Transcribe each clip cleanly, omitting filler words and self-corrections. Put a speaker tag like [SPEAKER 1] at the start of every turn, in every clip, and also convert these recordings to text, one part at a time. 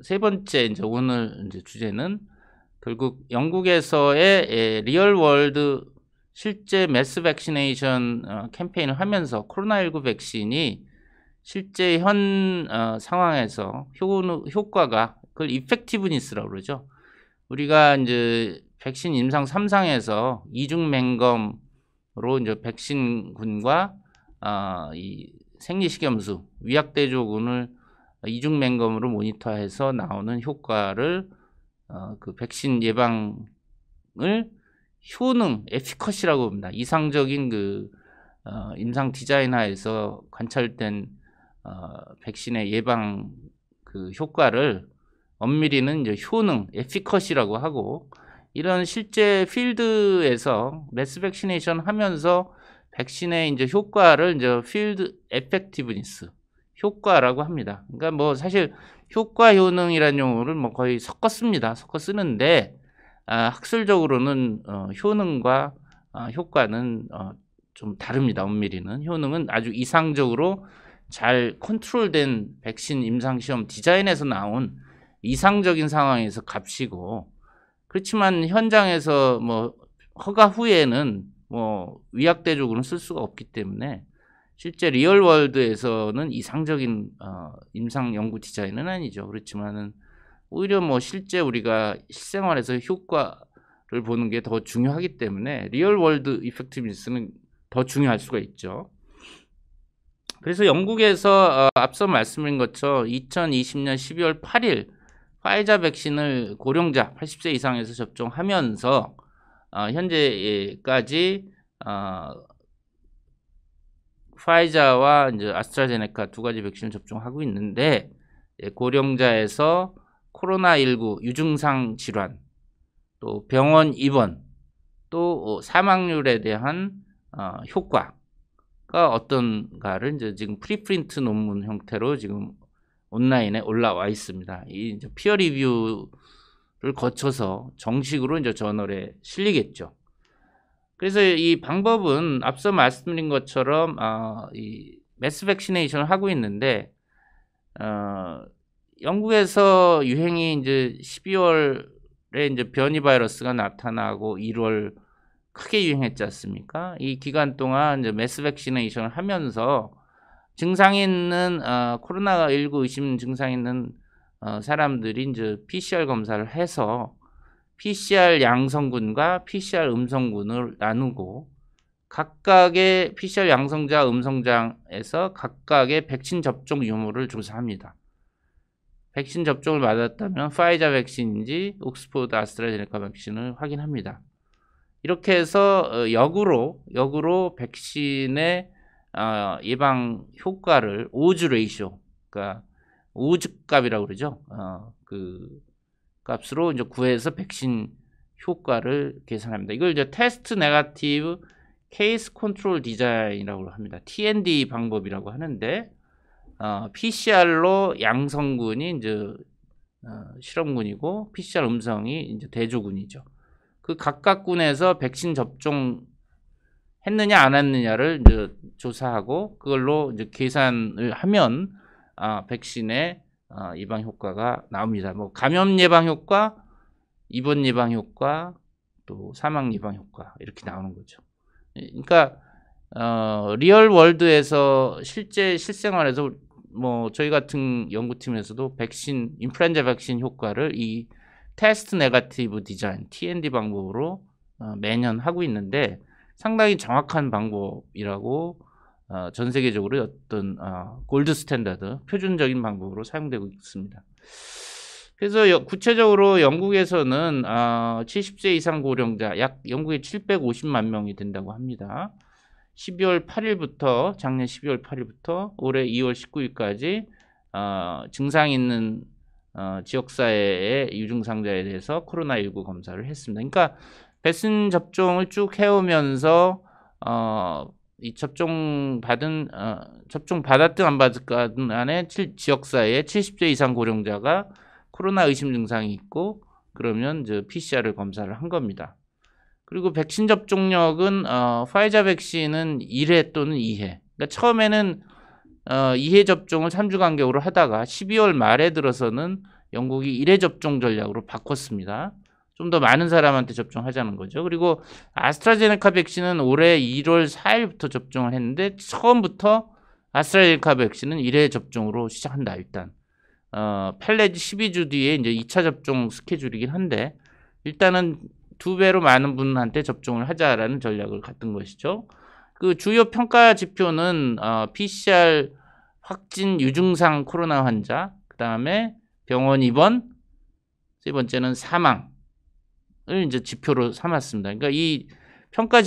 [SPEAKER 1] 세 번째 이제 오늘 이제 주제는 결국 영국에서의 리얼 월드 실제 매스 백시네이션 캠페인을 하면서 코로나19 백신이 실제 현 상황에서 효과가 그걸 이펙티브니스라고 그러죠. 우리가 이제 백신 임상 3상에서 이중 맹검으로 이제 백신군과 이 생리식염수, 위약대조군을 이중 맹검으로 모니터해서 나오는 효과를 그 백신 예방을 효능, 에피커시라고 합니다. 이상적인 그 임상 디자인하에서 관찰된 백신의 예방 그 효과를 엄밀히는 이제 효능, 에피커시라고 하고, 이런 실제 필드에서 매스 백시네이션 하면서 백신의 이제 효과를 이제 필드 에펙티브니스 효과라고 합니다. 그러니까 뭐 사실 효과 효능이라는 용어를 뭐 거의 섞어 씁니다. 섞어 쓰는데 학술적으로는 효능과 효과는 좀 다릅니다. 엄밀히는 효능은 아주 이상적으로 잘 컨트롤된 백신 임상시험 디자인에서 나온 이상적인 상황에서 값이고, 그렇지만 현장에서 뭐 허가 후에는 뭐 위약대조군을 쓸 수가 없기 때문에 실제 리얼월드에서는 이상적인 임상 연구 디자인은 아니죠. 그렇지만은 오히려 뭐 실제 우리가 실생활에서 효과를 보는 게 더 중요하기 때문에 리얼월드 이펙티브니스는 더 중요할 수가 있죠. 그래서 영국에서 앞서 말씀드린 것처럼 2020년 12월 8일 파이자 백신을 고령자 80세 이상에서 접종하면서 현재까지 파이자와 이제 아스트라제네카 두 가지 백신을 접종하고 있는데, 고령자에서 코로나19 유증상 질환, 또 병원 입원, 또 사망률에 대한 효과가 어떤가를 이제 지금 프리프린트 논문 형태로 지금 온라인에 올라와 있습니다. 이 이제 피어 리뷰를 거쳐서 정식으로 이제 저널에 실리겠죠. 그래서 이 방법은 앞서 말씀드린 것처럼 이 매스 백시네이션을 하고 있는데, 영국에서 유행이 이제 12월에 이제 변이 바이러스가 나타나고 1월 크게 유행했지 않습니까? 이 기간 동안 이제 매스 백시네이션을 하면서 증상 있는 코로나19 의심 증상 있는 사람들이 이제 PCR 검사를 해서 PCR 양성군과 PCR 음성군을 나누고, 각각의 PCR 양성자, 음성자에서 각각의 백신 접종 유무를 조사합니다. 백신 접종을 받았다면 파이자 백신인지 옥스포드 아스트라제네카 백신을 확인합니다. 이렇게 해서 역으로 백신의 예방 효과를 오즈 레이쇼, 그러니까 오즈 값이라고 그러죠. 그 값으로 이제 구해서 백신 효과를 계산합니다. 이걸 이제 테스트 네거티브 케이스 컨트롤 디자인이라고 합니다. TND 방법이라고 하는데, PCR로 양성군이 이제 실험군이고 PCR 음성이 이제 대조군이죠. 그 각각 군에서 백신 접종 했느냐 안 했느냐를 이제 조사하고 그걸로 이제 계산을 하면 백신의 예방 효과가 나옵니다. 뭐 감염 예방 효과, 입원 예방 효과, 또 사망 예방 효과 이렇게 나오는 거죠. 그러니까 리얼 월드에서 실제 실생활에서 뭐 저희 같은 연구팀에서도 백신 인플루엔자 백신 효과를 이 테스트 네거티브 디자인 TND 방법으로 매년 하고 있는데, 상당히 정확한 방법이라고 전 세계적으로 어떤 골드 스탠다드 표준적인 방법으로 사용되고 있습니다. 그래서 구체적으로 영국에서는 70세 이상 고령자 약 영국에 750만 명이 된다고 합니다. 12월 8일부터 작년 12월 8일부터 올해 2월 19일까지 증상 있는 지역사회의 유증상자에 대해서 코로나19 검사를 했습니다. 그러니까 백신 접종을 쭉 해오면서 이 접종 받았든 안 받았든 간에 지역사회에 70세 이상 고령자가 코로나 의심 증상이 있고 그러면 이제 PCR을 검사를 한 겁니다. 그리고 백신 접종력은 파이자 백신은 1회 또는 2회. 그러니까 처음에는 2회 접종을 3주 간격으로 하다가 12월 말에 들어서는 영국이 1회 접종 전략으로 바꿨습니다. 좀 더 많은 사람한테 접종하자는 거죠. 그리고 아스트라제네카 백신은 올해 1월 4일부터 접종을 했는데 처음부터 아스트라제네카 백신은 1회 접종으로 시작한다. 일단 펠레지 12주 뒤에 이제 2차 접종 스케줄이긴 한데 일단은 2배로 많은 분한테 접종을 하자라는 전략을 갖던 것이죠. 그 주요 평가 지표는 PCR 확진 유증상 코로나 환자, 그 다음에 병원 입원, 세 번째는 사망을 이제 지표로 삼았습니다. 그러니까 이 평가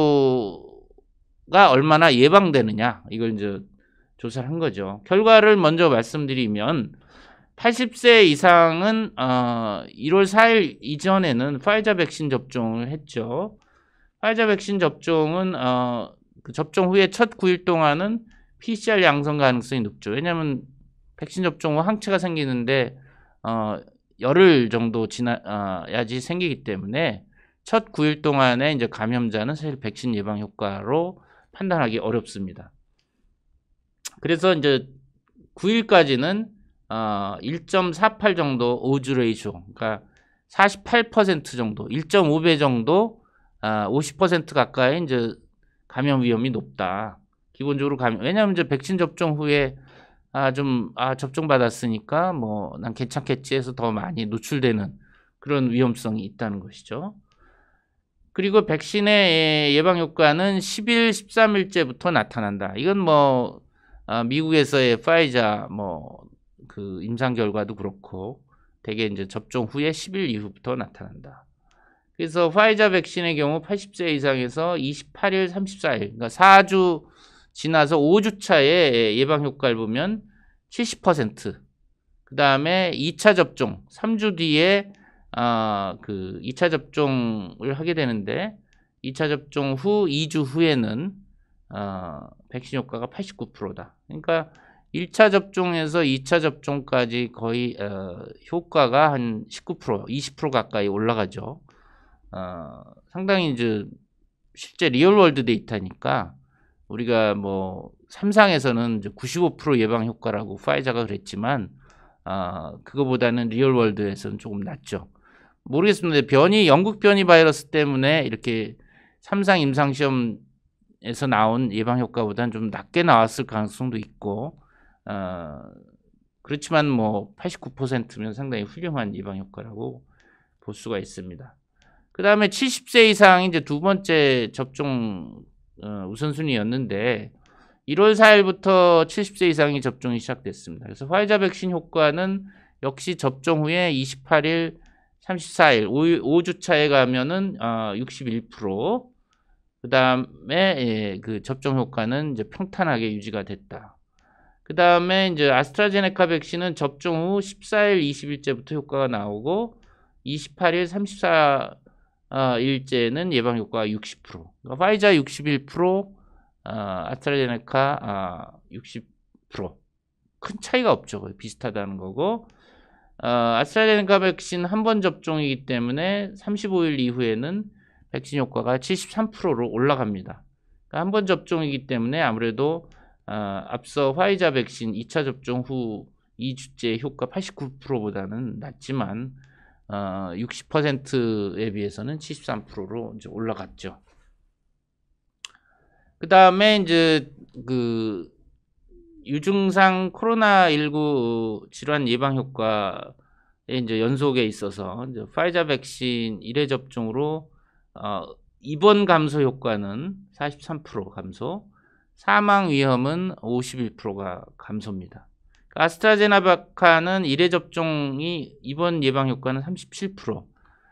[SPEAKER 1] 지표가 얼마나 예방되느냐 이걸 이제 조사를 한 거죠. 결과를 먼저 말씀드리면 80세 이상은 1월 4일 이전에는 파이자 백신 접종을 했죠. 파이자 백신 접종은 그 접종 후에 첫 9일 동안은 PCR 양성 가능성이 높죠. 왜냐하면 백신 접종 후 항체가 생기는데 열흘 정도 지나야지 생기기 때문에 첫 9일 동안에 이제 감염자는 사실 백신 예방 효과로 판단하기 어렵습니다. 그래서 이제 9일까지는 1.48 정도 오즈 레이쇼, 그러니까 48% 정도, 1.5배 정도, 50% 가까이 이제 감염 위험이 높다. 기본적으로 왜냐하면 이제 백신 접종 후에 접종 받았으니까 뭐 난 괜찮겠지 해서 더 많이 노출되는 그런 위험성이 있다는 것이죠. 그리고 백신의 예방 효과는 10일, 13일째부터 나타난다. 이건 뭐 미국에서의 파이자 그 임상 결과도 그렇고 대개 이제 접종 후에 10일 이후부터 나타난다. 그래서 파이자 백신의 경우 80세 이상에서 28일, 34일, 그러니까 4주 지나서 5주 차에 예방 효과를 보면 70%. 그 다음에 2차 접종, 3주 뒤에 그 2차 접종을 하게 되는데 2차 접종 후 2주 후에는 백신 효과가 89%다. 그러니까 1차 접종에서 2차 접종까지 거의 효과가 한 19%, 20% 가까이 올라가죠. 상당히 이제 실제 리얼월드 데이터니까 우리가 뭐 삼상에서는 이제 95% 예방 효과라고 파이자가 그랬지만 그거보다는 리얼월드에서는 조금 낮죠. 모르겠습니다. 영국 변이 바이러스 때문에 이렇게 삼상 임상 시험에서 나온 예방 효과보다는 좀 낮게 나왔을 가능성도 있고 그렇지만 뭐 89%면 상당히 훌륭한 예방 효과라고 볼 수가 있습니다. 그 다음에 70세 이상이 이제 두 번째 접종 우선순위였는데 1월 4일부터 70세 이상이 접종이 시작됐습니다. 그래서 화이자 백신 효과는 역시 접종 후에 28일, 34일, 5주 차에 가면은 61%, 그 다음에 그 접종 효과는 이제 평탄하게 유지가 됐다. 그 다음에 이제 아스트라제네카 백신은 접종 후 14일, 20일째부터 효과가 나오고 28일, 34일째는 예방 효과가 60%. 그러니까 파이자 61%, 아스트라제네카 60%. 큰 차이가 없죠. 거의 비슷하다는 거고. 아스트라제네카 백신 한 번 접종이기 때문에 35일 이후에는 백신 효과가 73%로 올라갑니다. 그러니까 한 번 접종이기 때문에 아무래도 앞서 화이자 백신 2차 접종 후 2주째 효과 89%보다는 낮지만 60%에 비해서는 73%로 이제 올라갔죠. 그 다음에 이제 그 유증상 코로나19 질환 예방 효과의 이제 연속에 있어서 이제 파이자 백신 1회 접종으로 입원 감소 효과는 43% 감소, 사망 위험은 51%가 감소입니다. 아스트라제네카는 1회 접종이 입원 예방 효과는 37%,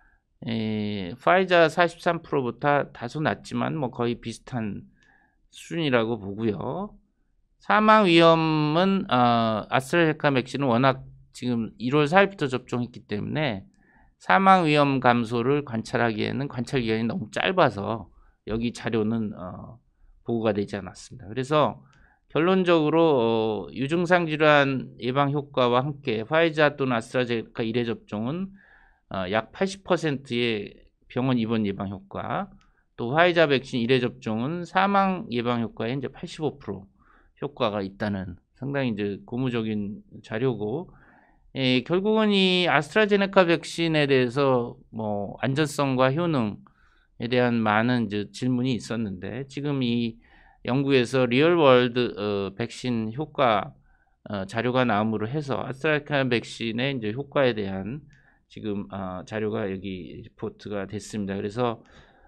[SPEAKER 1] 파이자 43%보다 다소 낮지만 뭐 거의 비슷한 수준이라고 보고요. 사망 위험은 아스트라제네카 백신은 워낙 지금 1월 4일부터 접종했기 때문에 사망 위험 감소를 관찰하기에는 관찰 기간이 너무 짧아서 여기 자료는 보고가 되지 않았습니다. 그래서 결론적으로 유증상 질환 예방 효과와 함께 파이자 또는 아스트라제네카 1회 접종은 약 80%의 병원 입원 예방 효과, 또 화이자 백신 1회 접종은 사망 예방 효과에 이제 85% 효과가 있다는 상당히 이제 고무적인 자료고, 결국은 이 아스트라제네카 백신에 대해서 뭐 안전성과 효능에 대한 많은 이제 질문이 있었는데, 지금 이 연구에서 리얼월드 백신 효과 자료가 나옴으로 해서 아스트라제네카 백신의 이제 효과에 대한 지금 자료가 여기 리포트가 됐습니다. 그래서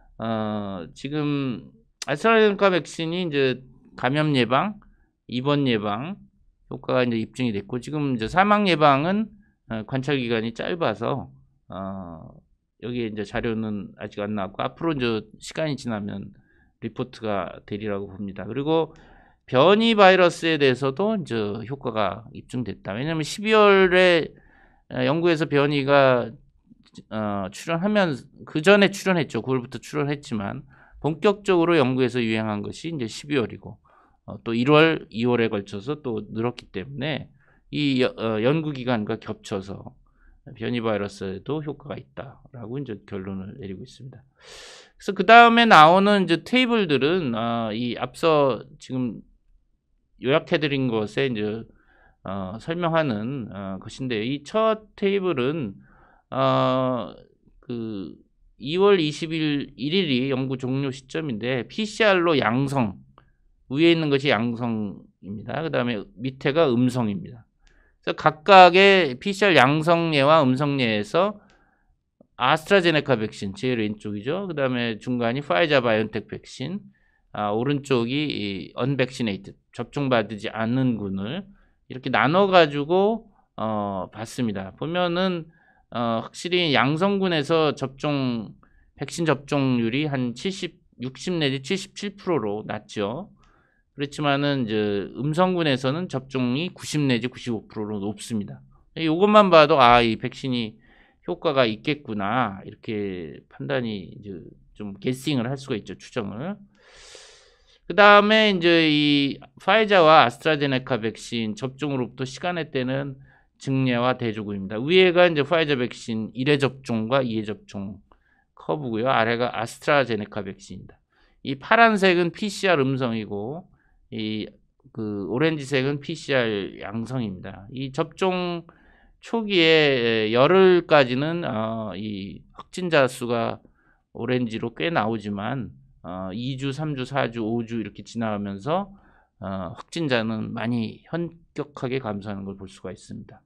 [SPEAKER 1] 지금 아스트라제네카 백신이 이제 감염 예방, 입원 예방 효과가 이제 입증이 됐고, 지금 이제 사망 예방은 관찰 기간이 짧아서 여기에 이제 자료는 아직 안 나왔고, 앞으로 이제 시간이 지나면 리포트가 되리라고 봅니다. 그리고 변이 바이러스에 대해서도 이제 효과가 입증됐다. 왜냐하면 12월에 연구에서 변이가 출현하면, 그 전에 출현했죠. 9월부터 출현했지만 본격적으로 연구에서 유행한 것이 이제 12월이고 또 1월, 2월에 걸쳐서 또 늘었기 때문에 이 연구 기간과 겹쳐서 변이 바이러스에도 효과가 있다라고 이제 결론을 내리고 있습니다. 그래서 그 다음에 나오는 이제 테이블들은 이 앞서 지금 요약해드린 것에 이제 설명하는 것인데, 이 첫 테이블은 그 2월 21일이 연구 종료 시점인데, PCR로 양성, 위에 있는 것이 양성입니다. 그 다음에 밑에가 음성입니다. 그래서 각각의 PCR 양성예와 음성예에서 아스트라제네카 백신, 제일 왼쪽이죠. 그 다음에 중간이 파이자 바이온텍 백신, 오른쪽이 언백시네이트, 접종받지 않는 군을 이렇게 나눠가지고 봤습니다. 보면은 확실히 양성군에서 백신 접종률이 한 60 내지 77%로 낮죠. 그렇지만은 이제 음성군에서는 접종이 90 내지 95%로 높습니다. 이것만 봐도 이 백신이 효과가 있겠구나, 이렇게 판단이 이제 좀 게싱을 할 수가 있죠, 추정을. 그 다음에 이제 이 파이자와 아스트라제네카 백신 접종으로부터 시간의 때는 증례와 대조군입니다. 위에가 이제 파이자 백신 1회 접종과 2회 접종 커브고요. 아래가 아스트라제네카 백신입니다. 이 파란색은 PCR 음성이고, 그 오렌지색은 PCR 양성입니다. 이 접종 초기에 열흘까지는 이 확진자 수가 오렌지로 꽤 나오지만 2주, 3주, 4주, 5주 이렇게 지나가면서 확진자는 많이 현격하게 감소하는 걸 볼 수가 있습니다.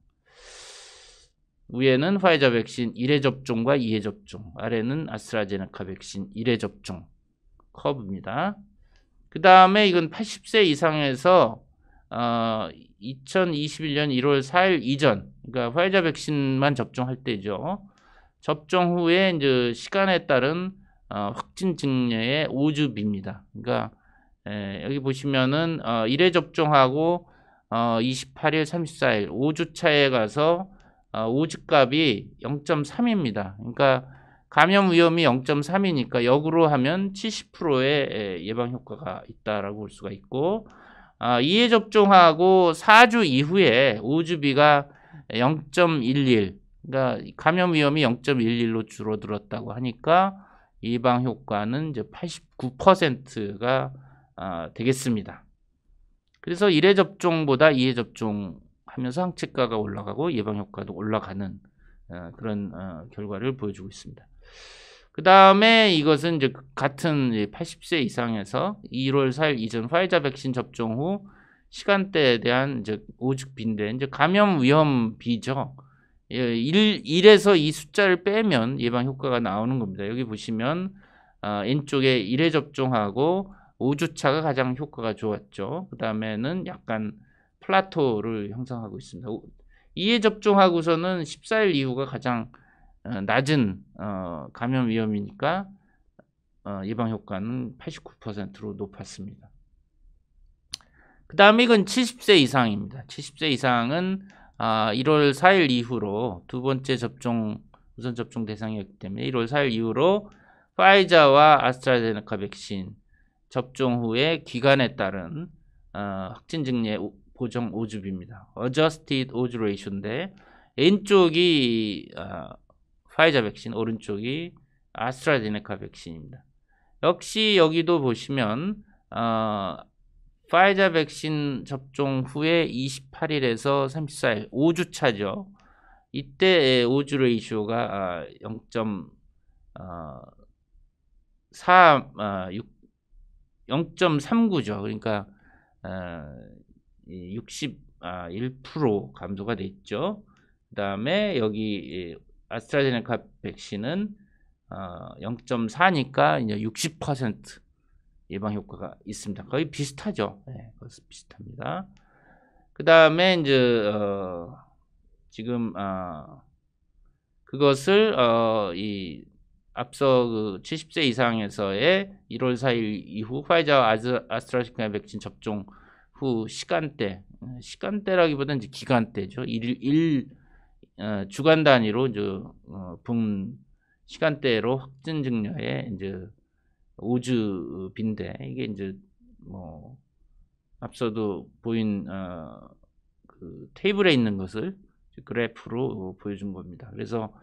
[SPEAKER 1] 위에는 화이자 백신 1회 접종과 2회 접종, 아래는 아스트라제네카 백신 1회 접종 커브입니다. 그 다음에 이건 80세 이상에서 2021년 1월 4일 이전, 그러니까 화이자 백신만 접종할 때죠. 접종 후에 이제 시간에 따른 확진 증례의 5주비입니다. 그러니까 여기 보시면은 1회 접종하고 28일, 34일 5주 차에 가서 5주값이 0.3입니다. 그러니까 감염 위험이 0.3이니까 역으로 하면 70%의 예방 효과가 있다라고 볼 수가 있고, 2회 접종하고 4주 이후에 5주비가 0.11, 그러니까 감염 위험이 0.11로 줄어들었다고 하니까 예방 효과는 이제 89%가 되겠습니다. 그래서 1회 접종보다 2회 접종하면서 항체가가 올라가고 예방 효과도 올라가는 그런 결과를 보여주고 있습니다. 그 다음에 이것은 이제 같은 80세 이상에서 1월 4일 이전 화이자 백신 접종 후 시간대에 대한 이제 5주비인데, 이제 감염 위험 비죠. 1에서 이 숫자를 빼면 예방 효과가 나오는 겁니다. 여기 보시면 왼쪽에 1회 접종하고 5주 차가 가장 효과가 좋았죠. 그 다음에는 약간 플라토를 형성하고 있습니다. 2회 접종하고서는 14일 이후가 가장 낮은 감염 위험이니까 예방 효과는 89%로 높았습니다. 그 다음에 이건 70세 이상입니다. 70세 이상은 1월 4일 이후로 두 번째 우선 접종 대상이었기 때문에 1월 4일 이후로 파이자와 아스트라제네카 백신 접종 후에 기간에 따른 확진 증례 보정 5주비입니다. Adjusted Odds Ratio인데, 왼쪽이 파이자 백신, 오른쪽이 아스트라제네카 백신입니다. 역시 여기도 보시면 파이자 백신 접종 후에 28일에서 34일 5주 차죠. 이때 오즈 레이쇼가 0.39죠. 그러니까 61% 감소가 됐죠. 그 다음에 여기 아스트라제네카 백신은 0.4니까 이제 60% 예방 효과가 있습니다. 거의 비슷하죠. 네, 비슷합니다. 그 다음에 이제 지금 그것을 이 앞서 그 70세 이상에서의 1월 4일 이후 파이자와 아스트라제네카 백신 접종 후 시간대라기보다는 이제 기간대죠. 주간 단위로 이제 분 시간대로 확진 증가에 이제 오즈빈데 이게 이제 뭐 앞서도 보인 그 테이블에 있는 것을 그래프로 보여준 겁니다. 그래서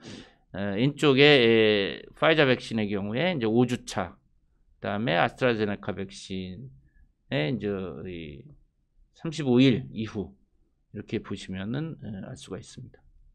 [SPEAKER 1] 왼쪽에 파이자 백신의 경우에 이제 5주차, 그다음에 아스트라제네카 백신의 이제 35일 이후 이렇게 보시면은 알 수가 있습니다.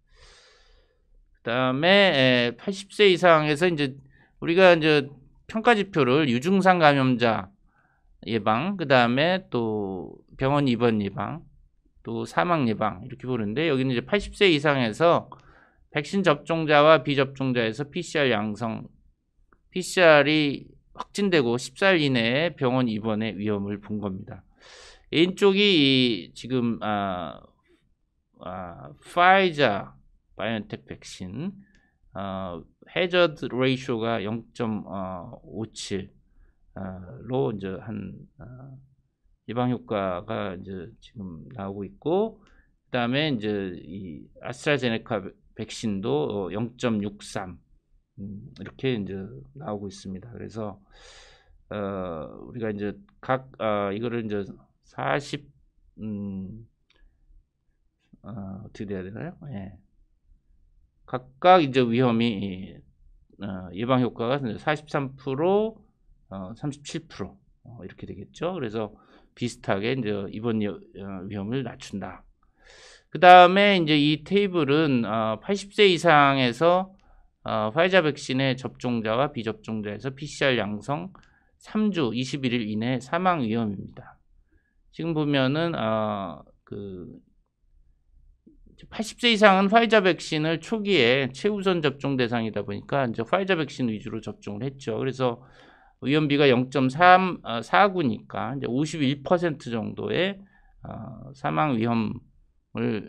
[SPEAKER 1] 그다음에 80세 이상에서 이제 우리가 이제 평가 지표를 유증상 감염자 예방, 그다음에 또 병원 입원 예방, 또 사망 예방 이렇게 보는데 여기는 이제 80세 이상에서 백신 접종자와 비접종자에서 PCR 양성, PCR이 확진되고 14일 이내에 병원 입원의 위험을 본 겁니다. 왼쪽이 지금 파이자 바이오엔텍 백신 해저드 레이쇼가 0.57로 이제 한 예방 효과가 이제 지금 나오고 있고, 그다음에 이제 이 아스트라제네카 백신도 0.63 이렇게 이제 나오고 있습니다. 그래서 우리가 이제 각 이거를 이제 40 어떻게 돼야 되나요? 예. 각각 이제 위험이 예방 효과가 43%, 37% 이렇게 되겠죠. 그래서 비슷하게 이제 입원 위험을 낮춘다. 그 다음에 이제 이 테이블은 80세 이상에서 화이자 백신의 접종자와 비접종자에서 PCR 양성 3주 21일 이내 사망 위험입니다. 지금 보면은 그 80세 이상은 화이자 백신을 초기에 최우선 접종 대상이다 보니까 이제 화이자 백신 위주로 접종을 했죠. 그래서 위험비가 0.49니까 이제 51% 정도의 사망 위험을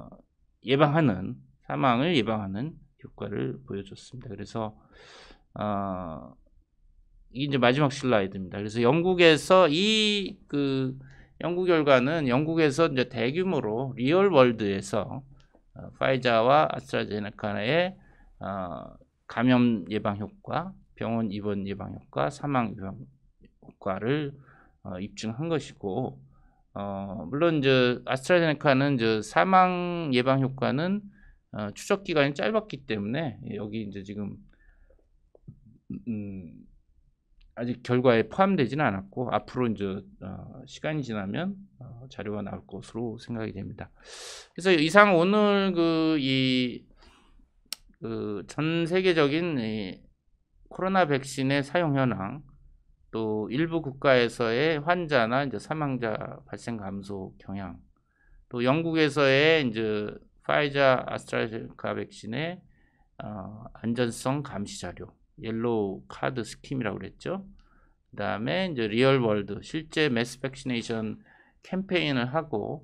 [SPEAKER 1] 사망을 예방하는 효과를 보여줬습니다. 그래서 이게 이제 마지막 슬라이드입니다. 그래서 영국에서 연구 결과는 영국에서 이제 대규모로 리얼 월드에서 파이자와 아스트라제네카의 감염 예방 효과, 병원 입원 예방 효과, 사망 예방 효과를 입증한 것이고, 물론 이제 아스트라제네카는 이제 사망 예방 효과는 추적 기간이 짧았기 때문에 여기 이제 지금 아직 결과에 포함되지는 않았고 앞으로 이제 시간이 지나면 자료가 나올 것으로 생각이 됩니다. 그래서 이상 오늘 전 세계적인 코로나 백신의 사용 현황, 또 일부 국가에서의 환자나 이제 사망자 발생 감소 경향, 또 영국에서의 이제 파이자 아스트라제네카 백신의 안전성 감시 자료, 옐로우 카드 스킴이라고 그랬죠. 그 다음에 이제 리얼 월드 실제 매스 백시네이션 캠페인을 하고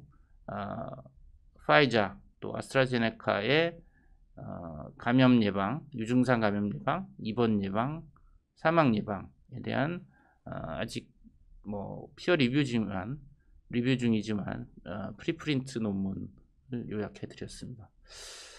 [SPEAKER 1] 파이자 또 아스트라제네카의 감염 예방, 유증상 감염 예방, 입원 예방, 사망 예방에 대한 아직 뭐 피어 리뷰 중이지만 프리프린트 논문을 요약해 드렸습니다.